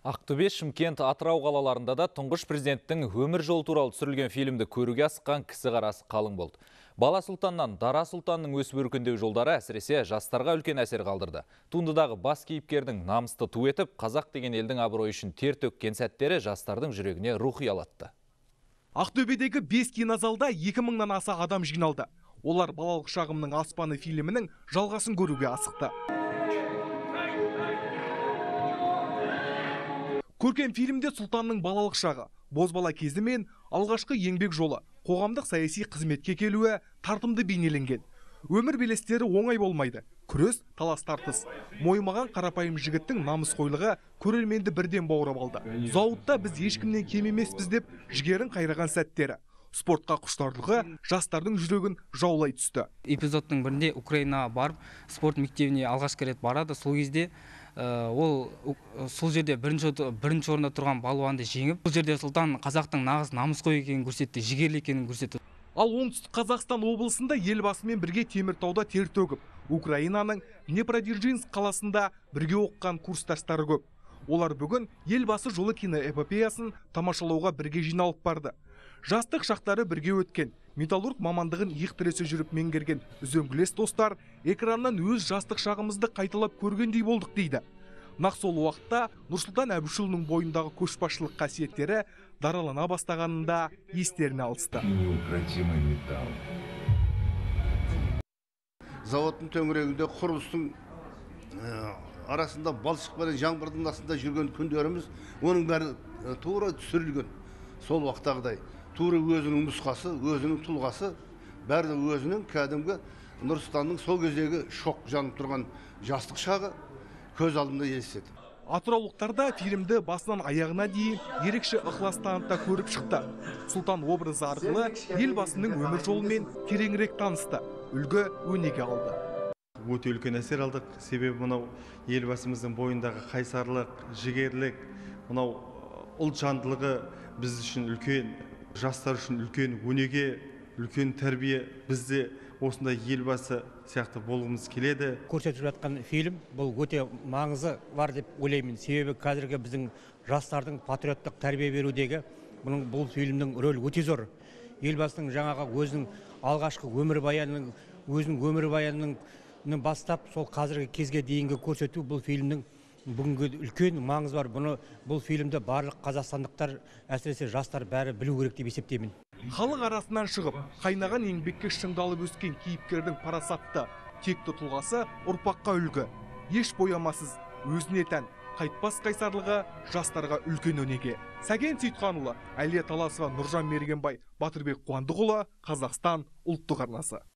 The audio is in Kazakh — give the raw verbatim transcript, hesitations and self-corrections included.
Ақтөбе, Шымкент, Атырау қалаларында да тұңғыш президенттің өмір жолы туралы түсірілген фильмді көруге асыққан кісі қарасы қалың болды. Бала Сұлтаннан Дара Сұлтанның өсіп өркендеу жолдары әсіресе жастарға үлкен әсер қалдырды. Туындыдағы бас кейіпкердің намысты ту етіп, қазақ деген елдің абыройы үшін тер төккен сәттері жастардың жүрегіне рух ұялатты. Ақтөбедегі бес кинозалда екі мыңнан аса адам жиналды. Олар балалық шағымның аспаны фильмінің жалғасын көруге асықты. Көркем фильмде Сұлтанның балалық шағы, бозбала кезі мен алғашқы еңбек жолы, қоғамдық саяси қызметке келуі тартымды бейнеленген. Өмір белестері оңай болмайды. Күрес, талас тартыс. Мойымаған қарапайым жігіттің намыс қойлығы көрерменді бірден баурап алды. Зауытта біз ешкімнен кем емеспіз деп жігерін қайраған сәттері. Спортқа құштарлығы жастардың жүрегін жаулай түсті. Эпизодтың бірінде Украинаға барып, спорт мектебіне алғашқы рет барады. Сол кезде ол сол жерде бірінші бірінші орында тұрған балуанды жеңіп, бұл жерде Сұлтан қазақтың нағыз намысқой екенін көрсетті, жігерлі екенін көрсетті. Ал оңтүстік Қазақстан облысында елбасымен бірге Теміртауда тер төгіп, Украинаның Днепродзержинск қаласында бірге оқыған курстастары көп. Олар бүгін елбасы жолы киноэпопеясын тамашалауға бірге жиналып барды. Жастық шақтары бірге өткен, металлург мамандығын иық тіресе жүріп меңгерген үзеңгілес достар экраннан өз жастық шағымызды қайталап көргендей болдық дейді. Нақ сол уақытта Нұрсұлтан Әбішұлының бойындағы көшбасшылық қасиеттері даралана бастағанында естеріне алысты. Заводтың төңірегінде құрылыстың арасында балшық пен жаңбырдың астында жүрген күндеріміз, оның бәрі тура түсірілген. Сол уақыттағыдай тура өзінің нұсқасы, өзінің тұлғасы, бәрі өзінің кәдімгі Нұрсұлтанның сол кездегі шоқ жанып тұрған жастық шағы көз алдымда елестеді. Атыраулықтарда фильмді басынан аяғына дейін ерекше ықылас танытта көріп шықты. Сұлтан образы арқылы елбасының өмір жолымен тереңірек танысты, үлгі өнеге алды. Өте үлкен әсер алдық, себебі мынау елбасымыздың бойындағы қайсарлық, жігерлік, мынау ұлт жандылығы біз үшін үлкен, жастар үшін үлкен өнеге, үлкен тәрбие. Бізде осындай елбасы сияқты болғымыз келеді. Көрсетіп жатқан фильм бұл өте маңызы бар деп ойлаймын. Себебі қазіргі біздің жастардың патриоттық тәрбие берудегі бұның бұл фильмнің рөлі өте зор. Елбасының жаңағы өзінің алғашқы өмір баянының, өзінің өмір баянының бастап сол қазіргі кезге дейінгі көрсету бұл фильмнің бүгінгі үлкен маңызы бар. Бұны бұл фильмді барлық қазақстандықтар, әсіресе жастар бәрі білу керек деп есептеймін. Халық арасынан шығып, қайнаған еңбекке шыңдалып өскен кейіпкердің парасатты, текті тұлғасы ұрпаққа үлгі. Еш боямасыз, өзіне тән, қайтпас қайсарлығы жастарға үлкен өнеге. Сәкен Сейітханұлы, Әлия Таласова, Нұржан Мергенбай, Батырбек Қуандықұлы, Қазақстан ұлттық арнасы.